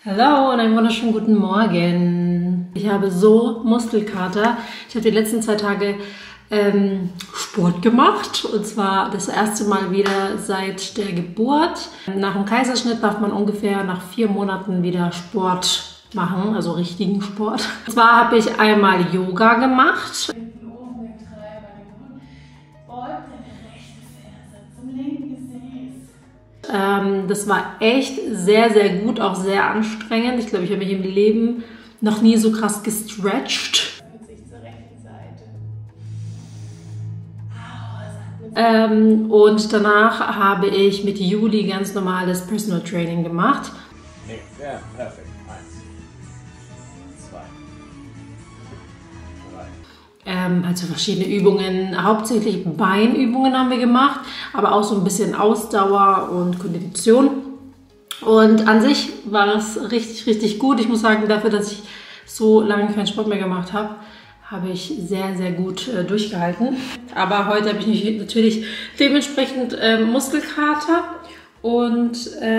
Hallo und einen wunderschönen guten Morgen. Ich habe so Muskelkater. Ich habe die letzten 2 Tage Sport gemacht und zwar das erste Mal wieder seit der Geburt. Nach dem Kaiserschnitt darf man ungefähr nach 4 Monaten wieder Sport machen, also richtigen Sport. Und zwar habe ich einmal Yoga gemacht. Das war echt sehr, sehr gut, auch sehr anstrengend. Ich glaube, ich habe mich im Leben noch nie so krass gestretched. Und danach habe ich mit Juli ganz normal das Personal Training gemacht. Ja, perfekt. 1, 2, 3. Also verschiedene Übungen, hauptsächlich Beinübungen haben wir gemacht, aber auch so ein bisschen Ausdauer und Kondition. Und an sich war es richtig, richtig gut. Ich muss sagen, dafür, dass ich so lange keinen Sport mehr gemacht habe, habe ich sehr, sehr gut durchgehalten. Aber heute habe ich natürlich dementsprechend Muskelkater und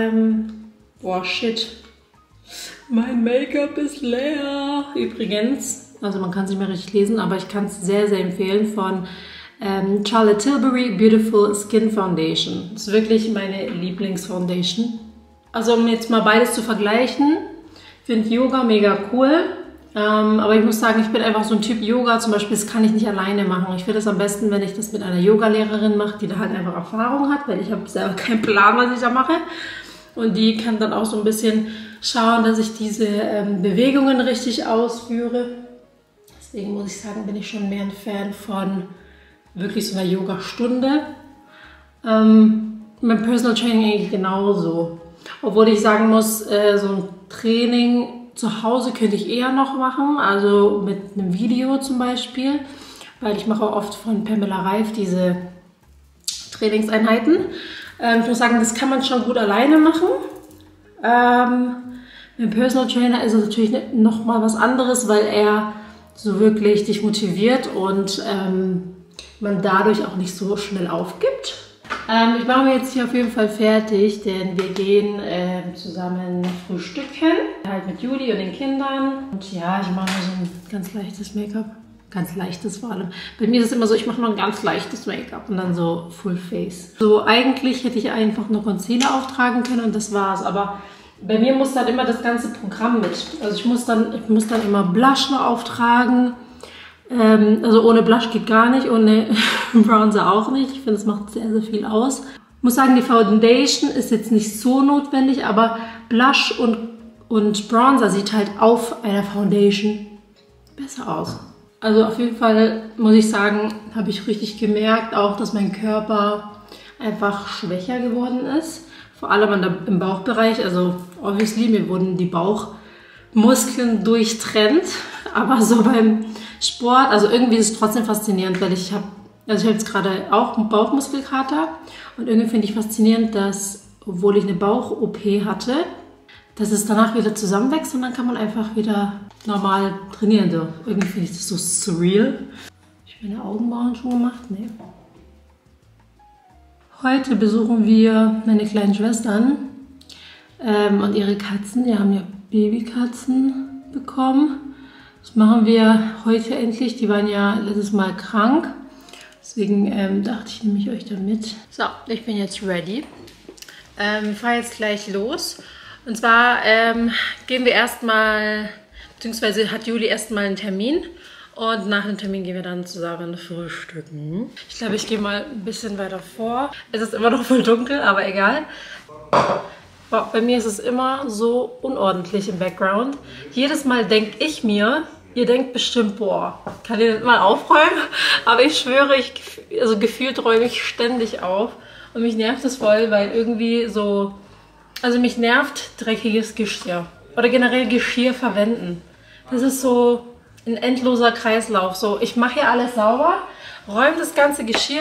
boah, shit, mein Make-up ist leer. Übrigens, also man kann es nicht mehr richtig lesen, aber ich kann es sehr, sehr empfehlen von Charlotte Tilbury Beautiful Skin Foundation. Das ist wirklich meine Lieblingsfoundation. Also um jetzt mal beides zu vergleichen, ich finde Yoga mega cool. Aber ich muss sagen, ich bin einfach so ein Typ Yoga, zum Beispiel, das kann ich nicht alleine machen. Ich finde es am besten, wenn ich das mit einer Yogalehrerin mache, die da halt einfach Erfahrung hat, weil ich habe selber keinen Plan, was ich da mache. Und die kann dann auch so ein bisschen schauen, dass ich diese Bewegungen richtig ausführe. Deswegen muss ich sagen, bin ich schon mehr ein Fan von wirklich so einer Yoga-Stunde. Mein Personal Training eigentlich genauso. Obwohl ich sagen muss, so ein Training zu Hause könnte ich eher noch machen, also mit einem Video zum Beispiel, weil ich mache auch oft von Pamela Reif diese Trainingseinheiten. Ich muss sagen, das kann man schon gut alleine machen. Mit dem Personal Trainer ist es natürlich noch mal was anderes, weil er so wirklich dich motiviert und man dadurch auch nicht so schnell aufgibt. Ich mache mir jetzt hier auf jeden Fall fertig, denn wir gehen zusammen frühstücken, halt mit Juli und den Kindern. Und ja, ich mache so ein ganz leichtes Make-up, ganz leichtes vor allem. Bei mir ist es immer so, ich mache nur ein ganz leichtes Make-up und dann so Full Face. So eigentlich hätte ich einfach nur Concealer auftragen können und das war's, aber bei mir muss dann immer das ganze Programm mit. Also ich muss dann immer Blush noch auftragen. Also ohne Blush geht gar nicht, ohne Bronzer auch nicht. Ich finde, es macht sehr, sehr viel aus. Ich muss sagen, die Foundation ist jetzt nicht so notwendig, aber Blush und Bronzer sieht halt auf einer Foundation besser aus. Also auf jeden Fall muss ich sagen, habe ich richtig gemerkt, auch dass mein Körper einfach schwächer geworden ist. Vor allem im Bauchbereich, also obviously, mir wurden die Bauchmuskeln durchtrennt, aber so beim Sport, also irgendwie ist es trotzdem faszinierend, weil ich habe jetzt gerade auch einen Bauchmuskelkater und irgendwie finde ich faszinierend, dass, obwohl ich eine Bauch-OP hatte, dass es danach wieder zusammenwächst und dann kann man einfach wieder normal trainieren. So. Irgendwie finde ich das so surreal. Ich habe meine Augenbrauen schon gemacht? Nee. Heute besuchen wir meine kleinen Schwestern und ihre Katzen. Die haben ja Babykatzen bekommen. Das machen wir heute endlich. Die waren ja letztes Mal krank. Deswegen dachte ich, nehme ich euch da mit. So, ich bin jetzt ready. Wir fahren jetzt gleich los. Und zwar gehen wir erstmal, beziehungsweise hat Juli erstmal einen Termin. Und nach dem Termin gehen wir dann zusammen frühstücken. Ich glaube, ich gehe mal ein bisschen weiter vor. Es ist immer noch voll dunkel, aber egal. Boah, bei mir ist es immer so unordentlich im Background. Jedes Mal denke ich mir, ihr denkt bestimmt, boah, kann ich nicht mal aufräumen? Aber ich schwöre, also gefühlt räume ich ständig auf. Und mich nervt es voll, weil irgendwie so, also mich nervt dreckiges Geschirr. Oder generell Geschirr verwenden. Das ist so ein endloser Kreislauf. So, ich mache hier alles sauber, räume das ganze Geschirr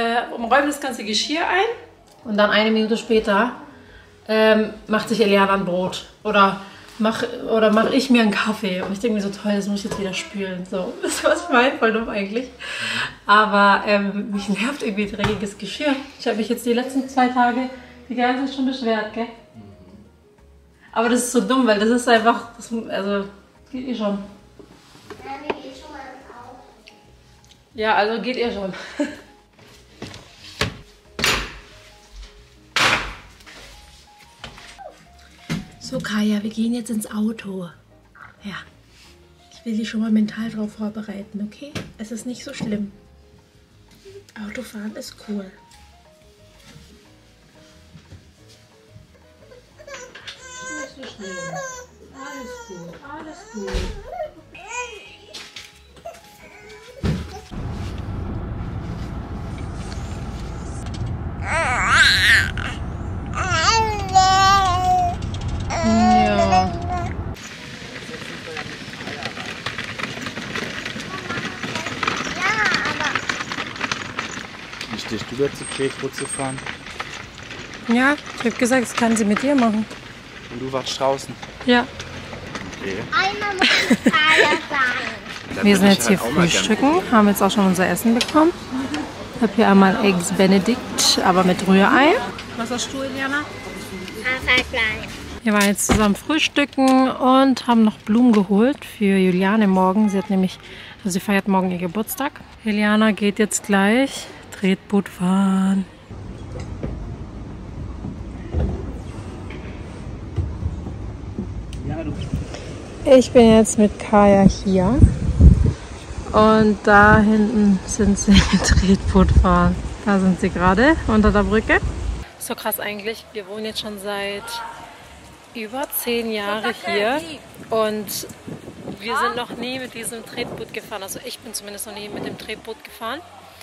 ein und dann 1 Minute später macht sich Eliana ein Brot oder mach ich mir einen Kaffee und ich denke mir so, toll, das muss ich jetzt wieder spülen. So, das ist was ich meine, voll dumm eigentlich. Aber mich nervt irgendwie dreckiges Geschirr. Ich habe mich jetzt die letzten 2 Tage die ganze Zeit schon beschwert, gell? Aber das ist so dumm, weil das ist einfach, also geht ihr schon. Ja, mir geht schon mal ins Auto. Ja, also geht ihr schon. So, Kaya, wir gehen jetzt ins Auto. Ja, ich will dich schon mal mental drauf vorbereiten, okay? Es ist nicht so schlimm. Autofahren ist cool. Nicht so schlimm. Alles gut, alles gut. Ja. Nicht dich rüber zu Tretboot zu fahren. Ja, ich habe gesagt, das kann sie mit dir machen. Und du warst draußen. Ja. Okay. Einmal muss ich Kaya sagen. Dann Wir sind würde jetzt ich hier halt auch mal gern frühstücken, haben jetzt auch schon unser Essen bekommen. Ich habe hier einmal Eggs Benedict, aber mit Rührei. Was hast du, Eliana? Haferfleisch. Wir waren jetzt zusammen frühstücken und haben noch Blumen geholt für Juliane morgen. Sie hat nämlich, also sie feiert morgen ihr Geburtstag. Juliana geht jetzt gleich Tretboot fahren. Ich bin jetzt mit Kaya hier und da hinten sind sie Tretboot fahren. Da sind sie gerade unter der Brücke. So krass eigentlich. Wir wohnen jetzt schon seit über 10 Jahren hier und wir sind noch nie mit diesem Tretboot gefahren. Also ich bin zumindest noch nie mit dem Tretboot gefahren.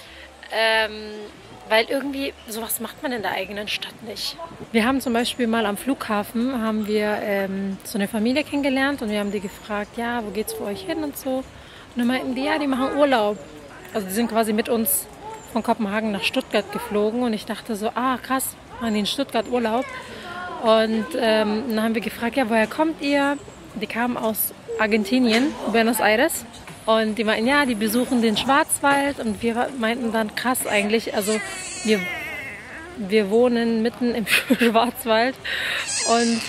Weil irgendwie sowas macht man in der eigenen Stadt nicht. Wir haben zum Beispiel mal am Flughafen haben wir so eine Familie kennengelernt und wir haben die gefragt, ja, wo geht's für euch hin und so. Und dann meinten die, ja, die machen Urlaub. Also die sind quasi mit uns von Kopenhagen nach Stuttgart geflogen und ich dachte so, ah krass, machen die in Stuttgart Urlaub. Und dann haben wir gefragt, ja, woher kommt ihr? Die kamen aus Argentinien, Buenos Aires. Und die meinten, ja, die besuchen den Schwarzwald. Und wir meinten dann, krass eigentlich, also wir wohnen mitten im Schwarzwald. Und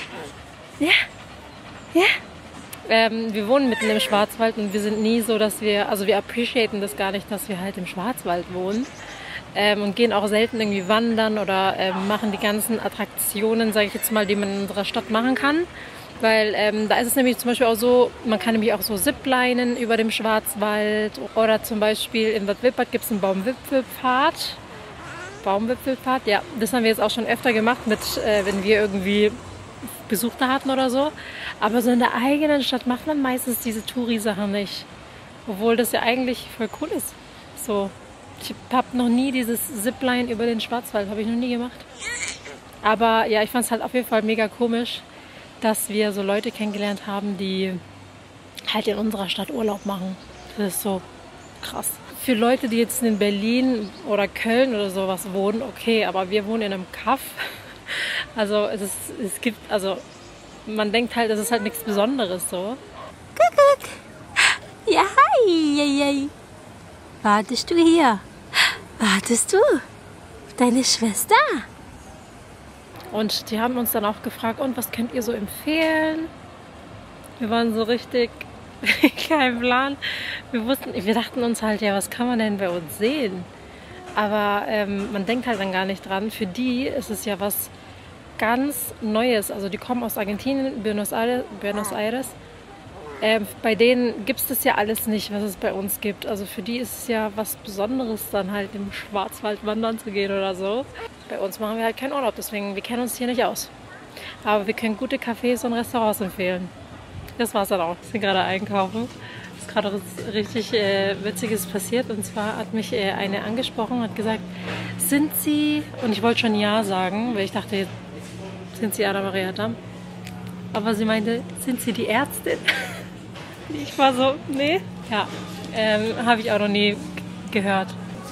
wir wohnen mitten im Schwarzwald und wir sind nie so, dass also wir appreciaten das gar nicht, dass wir halt im Schwarzwald wohnen. Und gehen auch selten irgendwie wandern oder machen die ganzen Attraktionen, sage ich jetzt mal, die man in unserer Stadt machen kann. Weil da ist es nämlich zum Beispiel auch so, man kann nämlich auch so ziplinen über dem Schwarzwald. Oder zum Beispiel in Bad Wippert gibt es einen Baumwipfelpfad. Baumwipfelpfad, ja, das haben wir jetzt auch schon öfter gemacht, wenn wir irgendwie Besucher hatten oder so. Aber so in der eigenen Stadt macht man meistens diese Touri-Sachen nicht. Obwohl das ja eigentlich voll cool ist. So, ich habe noch nie dieses Zipline über den Schwarzwald, habe ich noch nie gemacht. Aber ja, ich fand es halt auf jeden Fall mega komisch, dass wir so Leute kennengelernt haben, die halt in unserer Stadt Urlaub machen. Das ist so krass. Für Leute, die jetzt in Berlin oder Köln oder sowas wohnen, okay, aber wir wohnen in einem Kaff. Also also man denkt halt, das ist halt nichts Besonderes so. Kuckuck. Ja, hi. Wartest du hier? Wartest du? Deine Schwester? Und die haben uns dann auch gefragt, und was könnt ihr so empfehlen? Wir waren so richtig, kein Plan. Wir dachten uns halt, ja, was kann man denn bei uns sehen? Aber man denkt halt dann gar nicht dran. Für die ist es ja was ganz Neues. Also die kommen aus Argentinien, Buenos Aires. Bei denen gibt es das ja alles nicht, was es bei uns gibt. Also für die ist es ja was Besonderes, dann halt im Schwarzwald wandern zu gehen oder so. Bei uns machen wir halt keinen Urlaub, deswegen wir kennen uns hier nicht aus. Aber wir können gute Cafés und Restaurants empfehlen. Das war's dann auch. Wir sind gerade einkaufen. Es ist gerade was richtig Witziges passiert. Und zwar hat mich eine angesprochen, hat gesagt, sind Sie, und ich wollte schon Ja sagen, weil ich dachte, sind Sie Anna Maria Damm? Aber sie meinte, sind Sie die Ärztin? Ich war so, nee. Ja, habe ich auch noch nie gehört.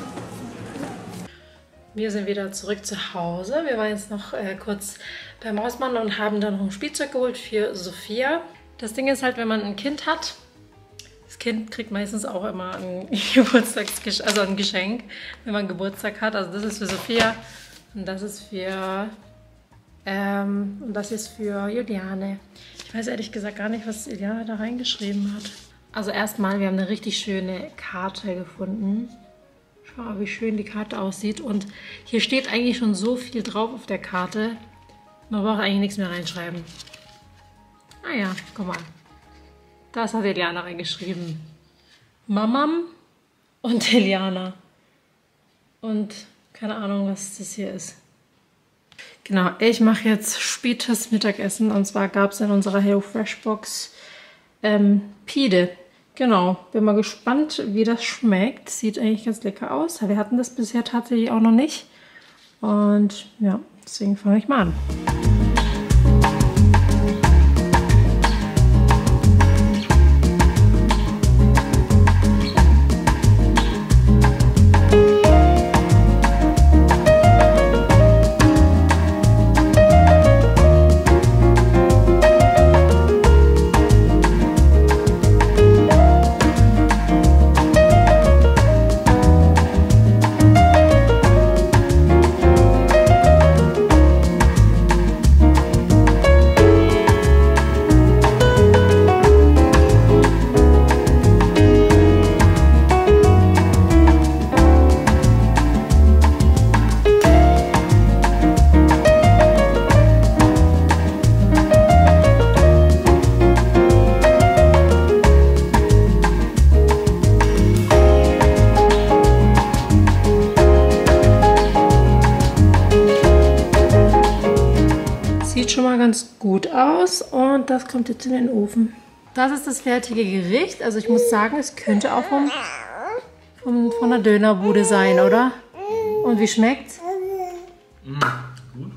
Wir sind wieder zurück zu Hause. Wir waren jetzt noch kurz beim Hausmann und haben dann noch ein Spielzeug geholt für Sophia. Das Ding ist halt, wenn man ein Kind hat, das Kind kriegt meistens auch immer ein also ein Geschenk, wenn man Geburtstag hat. Also das ist für Sophia und das ist für Und das ist für Juliane. Ich weiß ehrlich gesagt gar nicht, was Juliane da reingeschrieben hat. Also erstmal, wir haben eine richtig schöne Karte gefunden. Schau mal, wie schön die Karte aussieht. Und hier steht eigentlich schon so viel drauf auf der Karte. Man braucht eigentlich nichts mehr reinschreiben. Ah ja, guck mal. Das hat Eliana reingeschrieben. Mamam und Eliana. Und keine Ahnung, was das hier ist. Genau, ich mache jetzt spätes Mittagessen. Und zwar gab es in unserer HelloFresh-Box Pide. Genau, bin mal gespannt, wie das schmeckt. Sieht eigentlich ganz lecker aus. Wir hatten das bisher tatsächlich auch noch nicht. Und ja, deswegen fange ich mal an. Schon mal ganz gut aus und das kommt jetzt in den Ofen. Das ist das fertige Gericht. Also ich muss sagen, es könnte auch von der Dönerbude sein, oder? Und wie schmeckt's? Gut.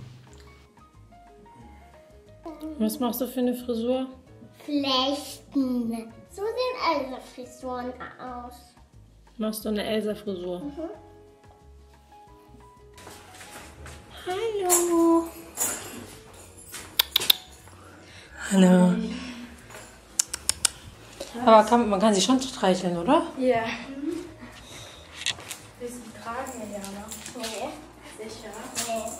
Was machst du für eine Frisur? Flechten. So sehen alle Frisuren aus. Machst du eine Elsa-Frisur? Hallo. Hallo. Aber man kann sie schon streicheln, oder? Ja. Willst du die tragen, Eliana? Nee. Sicher? Nee.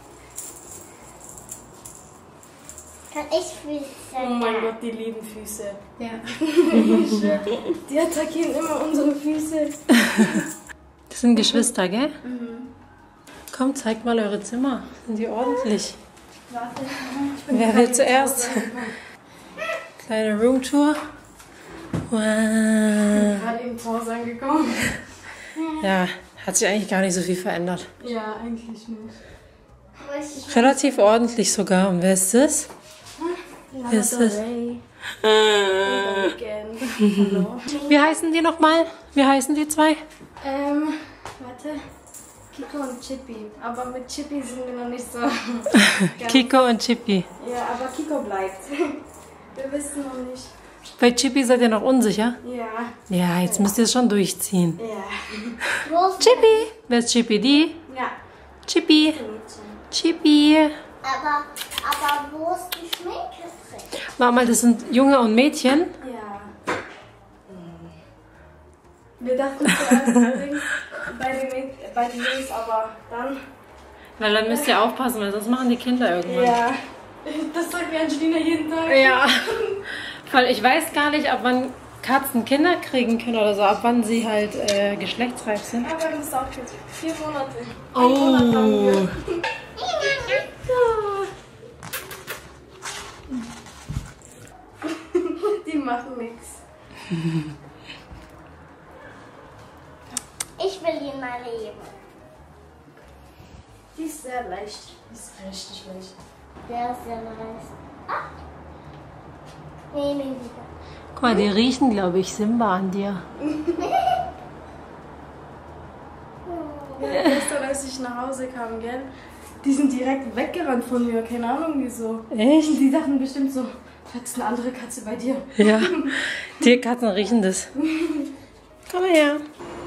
Kann ich Füße? Oh mein Gott, die lieben Füße. Ja. Die attackieren immer unsere Füße. Das sind Geschwister, gell? Komm, zeigt mal eure Zimmer. Sind die ordentlich? Warte. Wer will zuerst? Kleine Roomtour. Wow. Gerade eben zu Hause angekommen. Ja, hat sich eigentlich gar nicht so viel verändert. Ja, eigentlich nicht. Relativ ordentlich sogar. Und wer ist das? Wer ist das? Hallo. Wie heißen die nochmal? Wie heißen die zwei? Warte. Kiko und Chippy. Aber mit Chippy sind wir noch nicht so. Kiko und Chippy. Ja, aber Kiko bleibt. Wir wissen noch nicht. Bei Chippy seid ihr noch unsicher? Ja. Ja, jetzt müsst ihr es schon durchziehen. Ja. Chippy! Wer ist Chippy? Die? Ja. Chippy! Chippy! Aber wo ist die Schminke drin? Warte mal, das sind Junge und Mädchen. Ja. Wir dachten zuerst bei den Jungs, aber dann. Weil dann müsst ihr aufpassen, weil sonst machen die Kinder irgendwann. Ja. Das sagt mir Angelina jeden Tag. Ja. Weil ich weiß gar nicht, ab wann Katzen Kinder kriegen können oder so, ab wann sie halt geschlechtsreif sind. Aber wir müssen auch jetzt 4 Monate. Ein Monat haben wir. Die machen nichts. Ich will ihn mal leben. Die ist sehr leicht. Die ist richtig leicht. Der ist sehr nice. Ah. Nehmen ihn wieder. Guck mal, die riechen, glaube ich, Simba an dir. Ja, gestern, als ich nach Hause kam, gell? Die sind direkt weggerannt von mir. Keine Ahnung wieso. Echt? Die dachten bestimmt so, hat's eine andere Katze bei dir? Ja. Die Katzen riechen das. Komm mal her.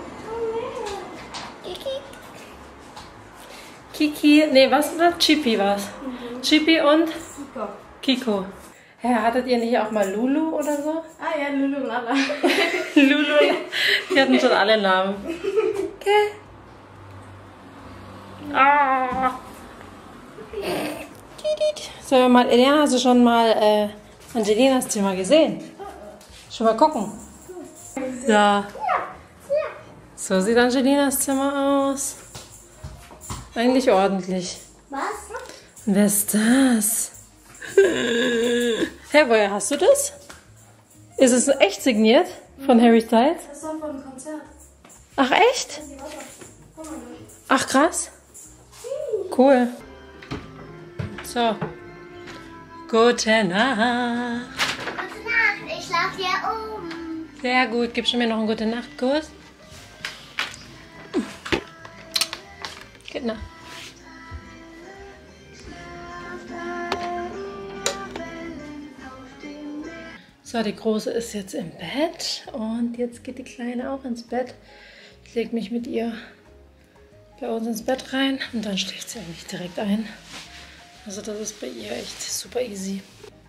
Kiki, nee, was war? Chippy war's. Chippy und Super. Kiko. Ja, hattet ihr nicht auch mal Lulu oder so? Ah ja, Lulu und Alla. Lulu, die hatten schon alle Namen. Okay. Ah. Sollen wir mal, Eliana, hast du schon mal Angelinas Zimmer gesehen? Schon mal gucken. So. So sieht Angelinas Zimmer aus. Eigentlich ordentlich. Was? Wer ist das? Hey, woher hast du das? Ist es echt signiert von Harry Styles? Das ist doch von einem Konzert. Ach, echt? Ach, krass. Cool. So. Gute Nacht. Gute Nacht, ich schlaf hier oben. Sehr gut. Gibst du mir noch einen gute Nachtkuss? Gute Nacht. So, die Große ist jetzt im Bett und jetzt geht die Kleine auch ins Bett. Ich lege mich mit ihr bei uns ins Bett rein und dann schläft sie eigentlich direkt ein. Also das ist bei ihr echt super easy.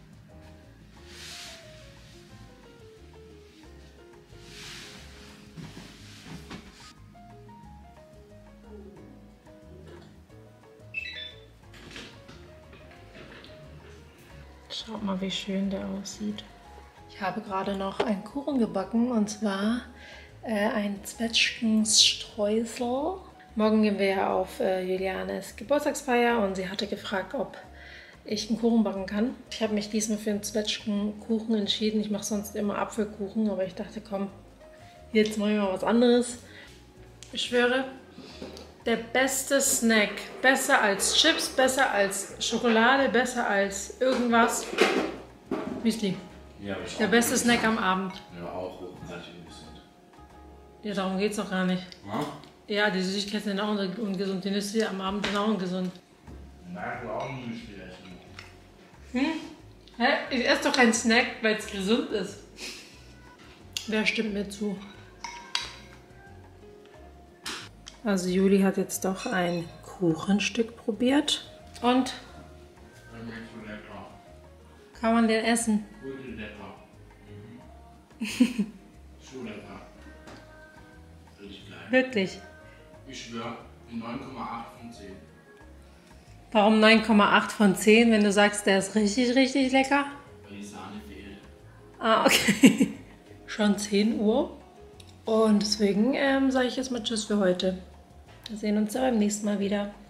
Schaut mal, wie schön der aussieht. Ich habe gerade noch einen Kuchen gebacken und zwar ein Zwetschgenstreusel. Morgen gehen wir ja auf Julianes Geburtstagsfeier und sie hatte gefragt, ob ich einen Kuchen backen kann. Ich habe mich diesmal für einen Zwetschgenkuchen entschieden. Ich mache sonst immer Apfelkuchen, aber ich dachte, komm, jetzt mache ich mal was anderes. Ich schwöre, der beste Snack, besser als Chips, besser als Schokolade, besser als irgendwas. Müsli. Ja, aber ich Der auch beste nicht. Snack am Abend. Ja, auch hochwertig und gesund. Ja, darum geht es doch gar nicht. Ja? Ja, die Süßigkeiten sind auch ungesund. Die Nüsse am Abend sind auch ungesund. Nein, du auch nicht essen. Hä? Ich esse doch keinen Snack, weil es gesund ist. Wer stimmt mir zu? Also Juli hat jetzt doch ein Kuchenstück probiert. Und? So lecker. Kann man den essen? Wirklich lecker. So lecker. Richtig geil. Wirklich. Ich schwöre, 9,8 von 10. Warum 9,8 von 10, wenn du sagst, der ist richtig, richtig lecker? Weil die Sahne fehlt. Ah, okay. Schon 10 Uhr. Und deswegen sage ich jetzt mal Tschüss für heute. Wir sehen uns ja beim nächsten Mal wieder.